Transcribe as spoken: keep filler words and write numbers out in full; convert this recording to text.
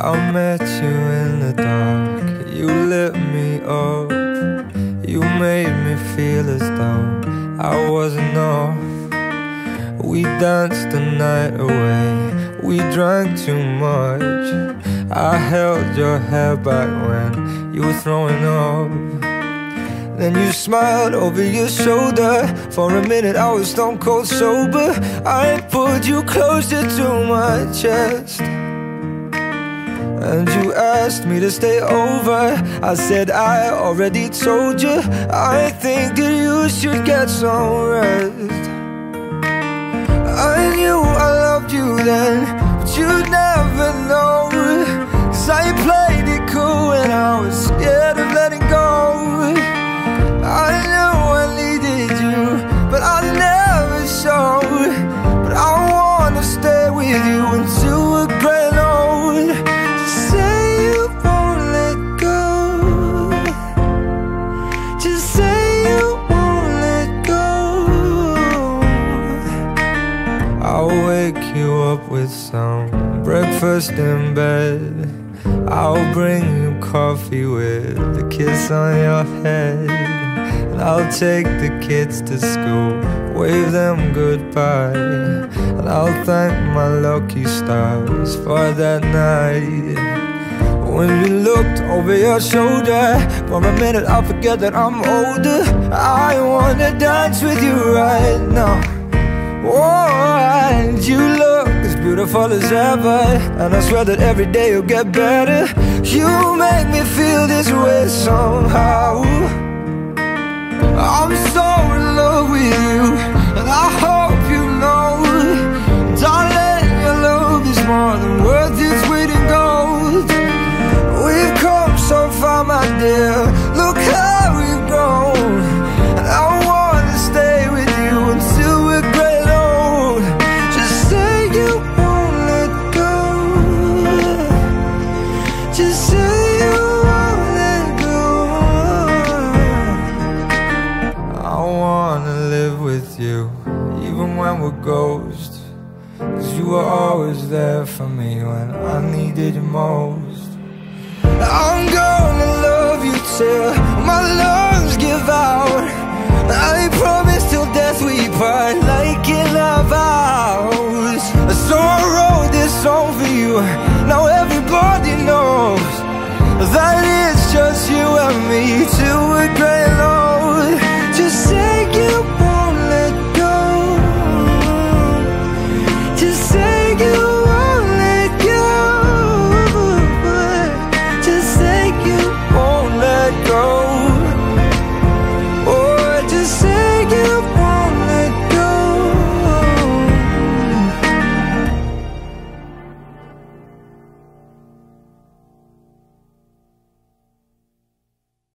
I met you in the dark, you lit me up. You made me feel as though I wasn't off. We danced the night away, we drank too much. I held your hair back when you were throwing up. Then you smiled over your shoulder. For a minute I was stone cold sober. I pulled you closer to my chest, and you asked me to stay over. I said I already told you, I think that you should get some rest. I knew I loved you then, but you'd never know, 'cause I played it cool and I was scared of letting go. I knew I needed you, but I never showed. But I wanna stay with you until we're gray and old. Just say you won't let go. Just say you won't let go. I'll wake you up with some breakfast in bed. I'll bring you coffee with a kiss on your head. And I'll take the kids to school, wave them goodbye. And I'll thank my lucky stars for that night. When you looked over your shoulder, for a minute I forget that I'm older. I wanna dance with you right now. Oh, and you look as beautiful as ever, and I swear that every day you'll get better. You make me feel this way somehow. I'm so in love with you, and I hope you know, darling, your love is more than worth its weight in gold. We've come so far, my dear, look how we've grown. And I wanna stay with you until we're gray and old. Just say you won't let go. Just say you won't let go. I wanna live with you, even when we're ghosts, 'cause you were always there for me when I needed you most. I'm gonna love you till